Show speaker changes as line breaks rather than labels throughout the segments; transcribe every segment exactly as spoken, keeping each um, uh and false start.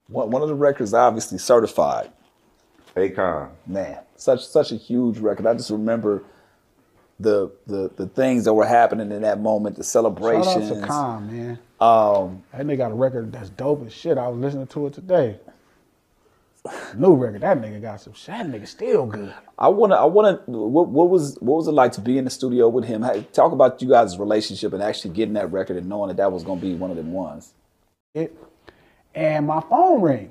One, one of the records obviously certified.
Akon.
Man, such such a huge record. I just remember the the the things that were happening in that moment, the celebrations.
Shout out to Kayne, man.
Um,
that nigga got a record that's dope as shit. I was listening to it today. New record. That nigga got some shit. That nigga still good.
I wanna, I wanna. What, what was, what was it like to be in the studio with him? How, talk about you guys' relationship and actually getting that record and knowing that that was gonna be one of them ones.
It, and my phone rang,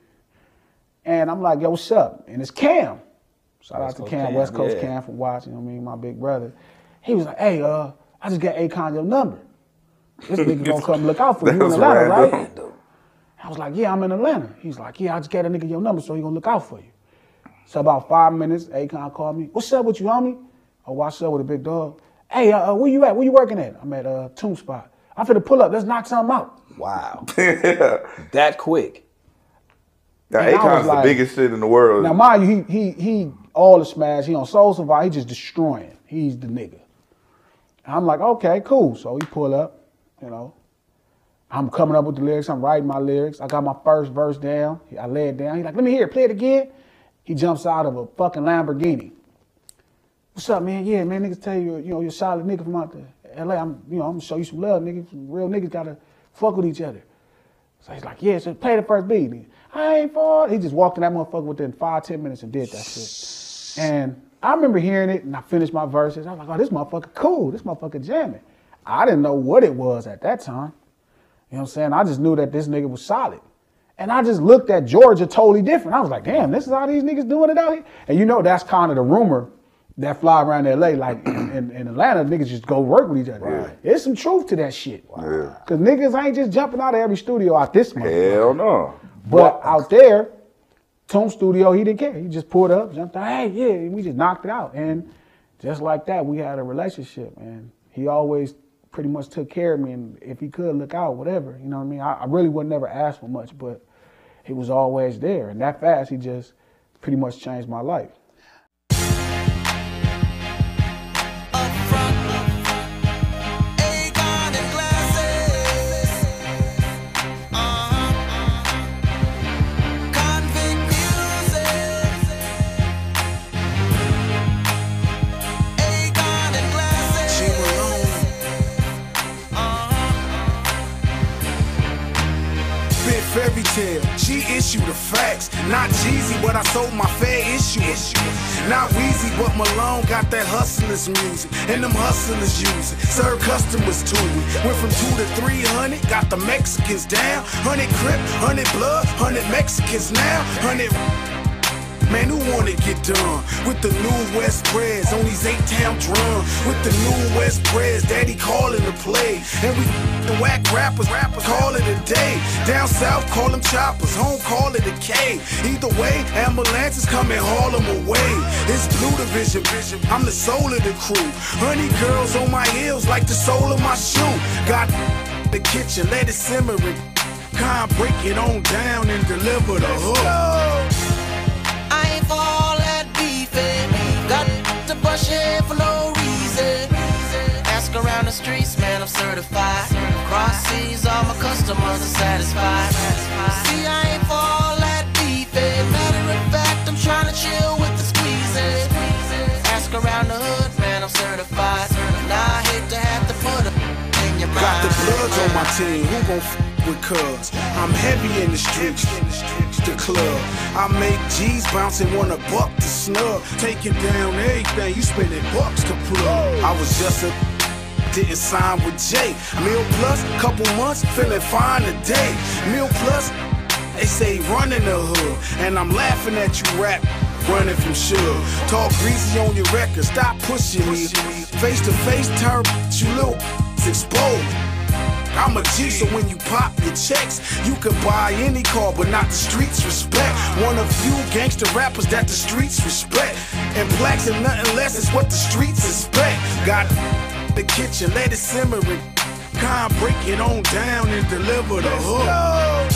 and I'm like, "Yo, what's up?" And it's Cam. Shout
West
out to
Coast
Cam,
Cam,
West Coast
yeah.
Cam for watching. You know what I mean, my big brother. He was like, "Hey, uh, I just got Akon your number. This nigga gonna come look out for you in Atlanta, right?" I was like, "Yeah, I'm in Atlanta." He's like, "Yeah, I just got a nigga your number, so he gonna look out for you." So about five minutes, Akon called me. "What's up with you, homie?" Oh, what's up with a big dog? "Hey, uh, where you at? Where you working at?" "I'm at uh, Tomb Spot." "I'm finna pull up. Let's knock something out."
Wow. That quick.
Now, Akon's like, the biggest shit in the world.
Now, mind you, he he he all the smash. He on Soul Survivor. He just destroying. He's the nigga. And I'm like, okay, cool. So he pull up, you know. I'm coming up with the lyrics. I'm writing my lyrics. I got my first verse down. I lay it down. He's like, "Let me hear it. Play it again." He jumps out of a fucking Lamborghini. "What's up, man? Yeah, man, niggas tell you, you know, you're a solid nigga from out there. L A, I'm, you know, I'm gonna show you some love, nigga. Some real niggas gotta fuck with each other." So he's like, "Yeah, so play the first beat." "I ain't for it." He just walked in that motherfucker within five, ten minutes and did that shit. And I remember hearing it and I finished my verses. I was like, "Oh, this motherfucker cool. This motherfucker jamming." I didn't know what it was at that time. You know what I'm saying? I just knew that this nigga was solid. And I just looked at Georgia totally different. I was like, damn, this is how these niggas doing it out here? And you know that's kind of the rumor that fly around L A. Like in, in, in Atlanta, niggas just go work with each other. Right. There's some truth to that shit. Wow. Cause niggas ain't just jumping out of every studio out this month.
Hell no.
But wow. Out there, Tomb Studio, he didn't care. He just pulled up, jumped out, hey, yeah, we just knocked it out. And just like that, we had a relationship. And he always pretty much took care of me, and if he could look out, whatever, you know what I mean? I, I really would never ask for much, but he was always there. And that fast, he just pretty much changed my life.
Fairy tale, she issued the facts. Not cheesy, but I sold my fair issue. Not Weezy, but Malone got that hustlers music, and them hustlers use it. Serve customers to it. Went from two to three hundred, got the Mexicans down. Hundred Crip, hundred Blood, hundred Mexicans now. Hundred. Man, who wanna get done with the new West Prez on these eight-town drums? With the new West Prez, daddy calling to play. And we the whack rappers, rappers call it a day. Down south, call them choppers, home call it a K. Either way, ambulances come and haul them away. It's Blue Division, vision. I'm the soul of the crew. Honey girls on my heels like the sole of my shoe. Got the kitchen, let it simmer it. Can't break it on down and deliver the hook.
I ain't for all that beefing. Got to bust your head for no reason. Ask around the streets, man, I'm certified. Cross seas, all my customers are satisfied. See, I ain't for all that beefing. Matter of fact, I'm trying to chill with the squeezing. Ask around the hood, man, I'm certified. Now I hate to have to put them in your mind.
Got the Bloods on my team, who gon' f with cuz? I'm heavy in the streets. The club. I make G's bounce and want a buck to snub. Taking down everything, you spending bucks to plug. I was just a didn't sign with Jay. Meal plus, couple months, feeling fine today. Meal plus, they say run in the hood. And I'm laughing at you rap, running from Suge. Talk greasy on your record, stop pushing me. Face to face, turn you little exposed. I'm a G, so when you pop your checks, you can buy any car, but not the streets respect. One of few gangster rappers that the streets respect. And blacks and nothing less is what the streets expect. Got the kitchen, let it simmer it. Can't break it on down and deliver the hook.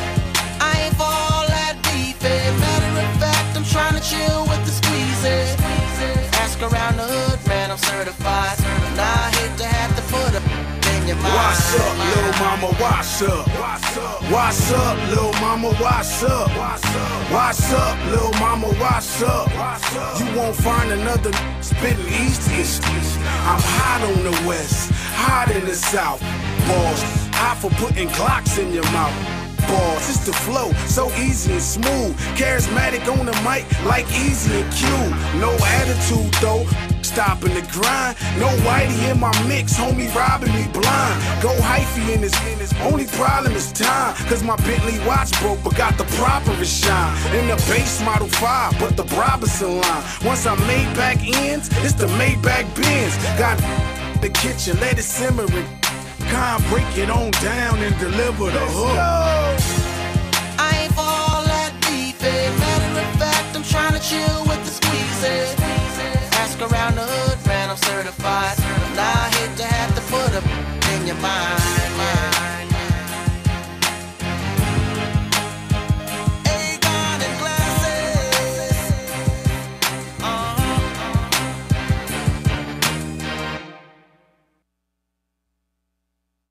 I ain't for all that beefing. Matter of fact, I'm trying to chill with the squeezing. Ask around the hood, man, I'm certified. Now I hate to have to put up.
Wash up, little mama, wash up. What's up, little mama, what's up? What's up, little mama, what's up? You won't find another spitting east east. I'm hot on the west, hot in the south. Balls, hot for putting Glocks in your mouth. Balls, it's the flow, so easy and smooth. Charismatic on the mic, like Easy and Q. No attitude though, stopping the grind. No whitey in my mix, homie robbing me blind. Go hyphy in his business, only problem is time. Cause my Bentley watch broke, but got the properest shine. In the base model five, but the Robinson line. Once I made back ends, it's the Maybach Benz. Got the kitchen, let it simmer and Con break it on down and deliver the hook.
I ain't for all that beefing. Matter of fact, I'm trying to chill with the squeezing. Ask around the hood, man, I'm certified. Now I hate to have to put up in your mind.